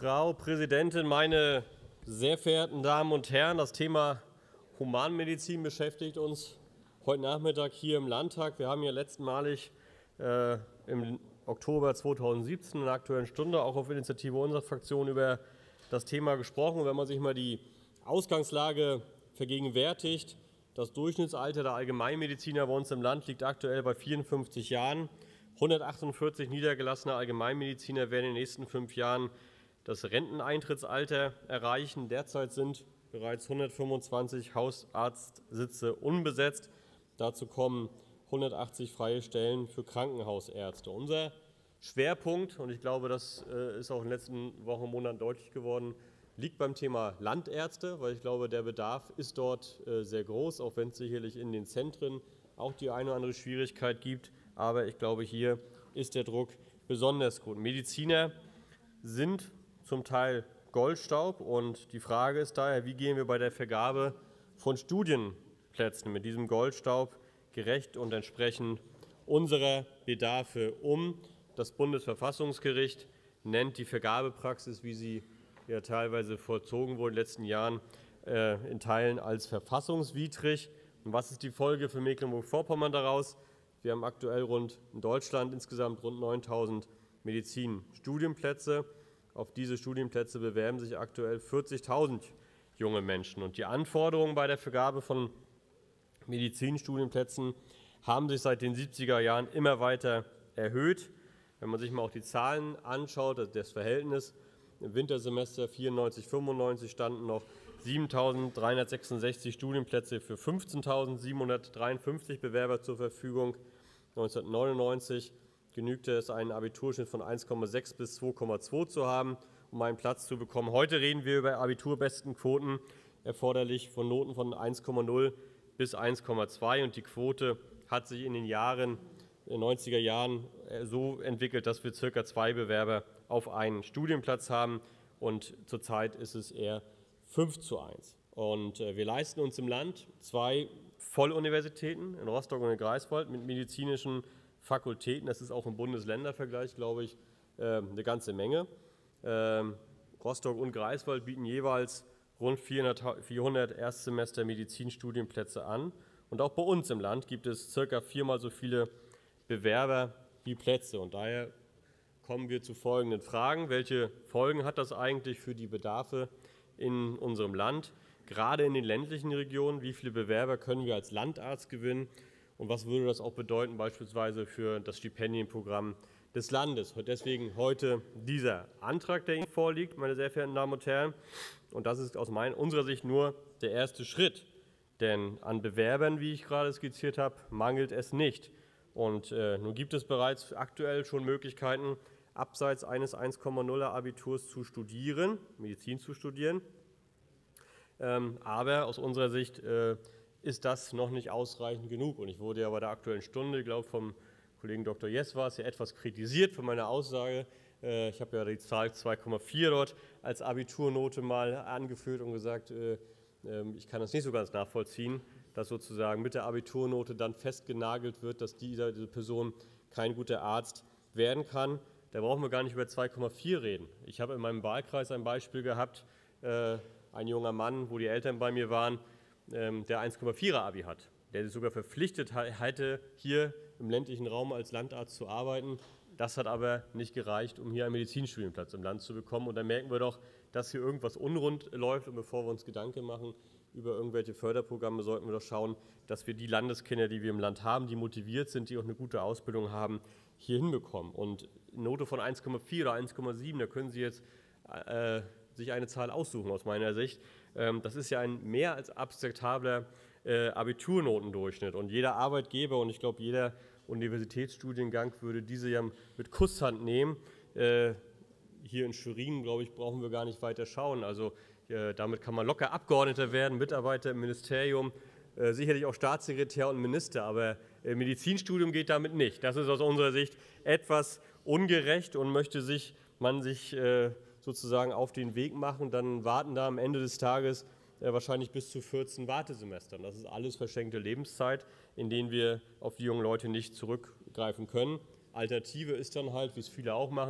Frau Präsidentin, meine sehr verehrten Damen und Herren! Das Thema Humanmedizin beschäftigt uns heute Nachmittag hier im Landtag. Wir haben hier letztmalig im Oktober 2017 in der Aktuellen Stunde auch auf Initiative unserer Fraktion über das Thema gesprochen. Wenn man sich mal die Ausgangslage vergegenwärtigt, das Durchschnittsalter der Allgemeinmediziner bei uns im Land liegt aktuell bei 54 Jahren. 148 niedergelassene Allgemeinmediziner werden in den nächsten 5 Jahren das Renteneintrittsalter erreichen. Derzeit sind bereits 125 Hausarztsitze unbesetzt. Dazu kommen 180 freie Stellen für Krankenhausärzte. Unser Schwerpunkt, und ich glaube, das ist auch in den letzten Wochen und Monaten deutlich geworden, liegt beim Thema Landärzte, weil ich glaube, der Bedarf ist dort sehr groß, auch wenn es sicherlich in den Zentren auch die eine oder andere Schwierigkeit gibt. Aber ich glaube, hier ist der Druck besonders gut. Mediziner sind zum Teil Goldstaub, und die Frage ist daher, wie gehen wir bei der Vergabe von Studienplätzen mit diesem Goldstaub gerecht und entsprechend unserer Bedarfe um. Das Bundesverfassungsgericht nennt die Vergabepraxis, wie sie ja teilweise vollzogen wurde in den letzten Jahren, in Teilen als verfassungswidrig. Und was ist die Folge für Mecklenburg-Vorpommern daraus? Wir haben aktuell in Deutschland insgesamt rund 9.000 Medizinstudienplätze. Auf diese Studienplätze bewerben sich aktuell 40.000 junge Menschen. Und die Anforderungen bei der Vergabe von Medizinstudienplätzen haben sich seit den 70er Jahren immer weiter erhöht. Wenn man sich mal auch die Zahlen anschaut, das Verhältnis: im Wintersemester 94/95 standen noch 7.366 Studienplätze für 15.753 Bewerber zur Verfügung. 1999 genügte es, einen Abiturschnitt von 1,6 bis 2,2 zu haben, um einen Platz zu bekommen. Heute reden wir über Abiturbestenquoten, erforderlich von Noten von 1,0 bis 1,2. Und die Quote hat sich in den 90er Jahren so entwickelt, dass wir ca. 2 Bewerber auf einen Studienplatz haben. Und zurzeit ist es eher 5:1. Und wir leisten uns im Land 2 Volluniversitäten in Rostock und in Greifswald mit medizinischen Fakultäten. Das ist auch im Bundes-Länder-Vergleich, glaube ich, eine ganze Menge. Rostock und Greifswald bieten jeweils rund 400 Erstsemester Medizinstudienplätze an. Und auch bei uns im Land gibt es ca. 4-mal so viele Bewerber wie Plätze. Und daher kommen wir zu folgenden Fragen. Welche Folgen hat das eigentlich für die Bedarfe in unserem Land, gerade in den ländlichen Regionen? Wie viele Bewerber können wir als Landarzt gewinnen? Und was würde das auch bedeuten beispielsweise für das Stipendienprogramm des Landes? Deswegen heute dieser Antrag, der Ihnen vorliegt, meine sehr verehrten Damen und Herren. Und das ist aus unserer Sicht nur der erste Schritt. Denn an Bewerbern, wie ich gerade skizziert habe, mangelt es nicht. Und nun gibt es bereits aktuell schon Möglichkeiten, abseits eines 1,0er Abiturs zu studieren, Medizin zu studieren. Aber aus unserer Sicht ist das noch nicht ausreichend genug. Und ich wurde ja bei der Aktuellen Stunde, ich glaube vom Kollegen Dr. Jess war es, ja etwas kritisiert für meine Aussage. Ich habe ja die Zahl 2,4 dort als Abiturnote mal angeführt und gesagt, ich kann das nicht so ganz nachvollziehen, dass sozusagen mit der Abiturnote dann festgenagelt wird, dass diese Person kein guter Arzt werden kann. Da brauchen wir gar nicht über 2,4 reden. Ich habe in meinem Wahlkreis ein Beispiel gehabt, ein junger Mann, wo die Eltern bei mir waren, der 1,4er Abi hat, der sich sogar verpflichtet hätte, hier im ländlichen Raum als Landarzt zu arbeiten. Das hat aber nicht gereicht, um hier einen Medizinstudienplatz im Land zu bekommen. Und da merken wir doch, dass hier irgendwas unrund läuft. Und bevor wir uns Gedanken machen über irgendwelche Förderprogramme, sollten wir doch schauen, dass wir die Landeskinder, die wir im Land haben, die motiviert sind, die auch eine gute Ausbildung haben, hier hinbekommen. Und eine Note von 1,4 oder 1,7, da können Sie jetzt sich eine Zahl aussuchen aus meiner Sicht. Das ist ja ein mehr als akzeptabler Abiturnotendurchschnitt. Und jeder Arbeitgeber und ich glaube jeder Universitätsstudiengang würde diese ja mit Kusshand nehmen. Hier in Schwerin, glaube ich, brauchen wir gar nicht weiter schauen. Also damit kann man locker Abgeordneter werden, Mitarbeiter im Ministerium, sicherlich auch Staatssekretär und Minister. Aber Medizinstudium geht damit nicht. Das ist aus unserer Sicht etwas ungerecht und man sich sozusagen auf den Weg machen, dann warten da am Ende des Tages wahrscheinlich bis zu 14 Wartesemestern. Das ist alles verschenkte Lebenszeit, in denen wir auf die jungen Leute nicht zurückgreifen können. Alternative ist dann halt, wie es viele auch machen,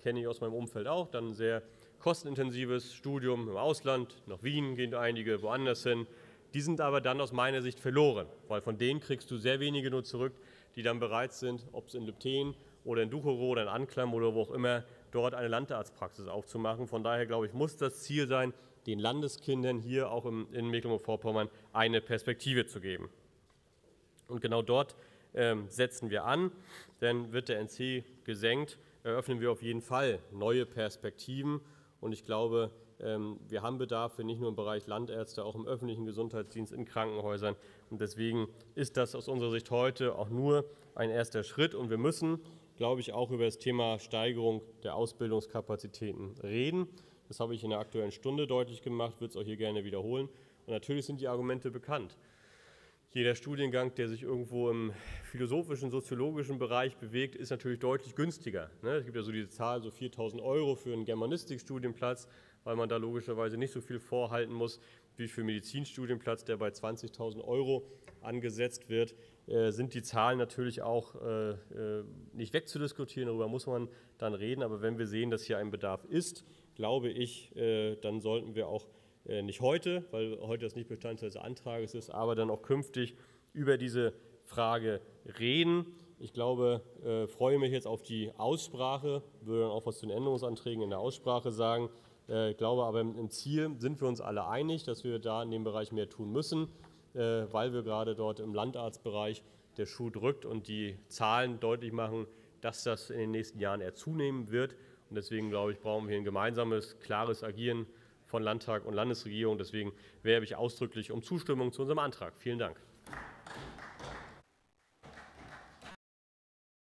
kenne ich aus meinem Umfeld auch, dann ein sehr kostenintensives Studium im Ausland, nach Wien gehen einige, woanders hin. Die sind aber dann aus meiner Sicht verloren, weil von denen kriegst du sehr wenige nur zurück, die dann bereit sind, ob es in Lübtheen oder in Duchow oder in Anklam oder wo auch immer, dort eine Landarztpraxis aufzumachen. Von daher, glaube ich, muss das Ziel sein, den Landeskindern hier auch in Mecklenburg-Vorpommern eine Perspektive zu geben. Und genau dort setzen wir an, denn wird der NC gesenkt, eröffnen wir auf jeden Fall neue Perspektiven. Und ich glaube, wir haben Bedarf nicht nur im Bereich Landärzte, auch im öffentlichen Gesundheitsdienst, in Krankenhäusern. Und deswegen ist das aus unserer Sicht heute auch nur ein erster Schritt. Und wir müssen, glaube ich, auch über das Thema Steigerung der Ausbildungskapazitäten reden. Das habe ich in der Aktuellen Stunde deutlich gemacht, würde es auch hier gerne wiederholen. Und natürlich sind die Argumente bekannt. Jeder Studiengang, der sich irgendwo im philosophischen, soziologischen Bereich bewegt, ist natürlich deutlich günstiger. Es gibt ja so diese Zahl, so 4.000 € für einen Germanistikstudienplatz, weil man da logischerweise nicht so viel vorhalten muss wie für einen Medizinstudienplatz, der bei 20.000 € angesetzt wird. Sind die Zahlen natürlich auch nicht wegzudiskutieren, darüber muss man dann reden. Aber wenn wir sehen, dass hier ein Bedarf ist, glaube ich, dann sollten wir auch nicht heute, weil heute das nicht Bestandteil des Antrages ist, aber dann auch künftig über diese Frage reden. Ich glaube, freue mich jetzt auf die Aussprache, würde dann auch was zu den Änderungsanträgen in der Aussprache sagen. Ich glaube aber, im Ziel sind wir uns alle einig, dass wir da in dem Bereich mehr tun müssen, weil wir gerade dort im Landarztbereich der Schuh drückt und die Zahlen deutlich machen, dass das in den nächsten Jahren eher zunehmen wird. Und deswegen, glaube ich, brauchen wir ein gemeinsames, klares Agieren von Landtag und Landesregierung. Deswegen werbe ich ausdrücklich um Zustimmung zu unserem Antrag. Vielen Dank.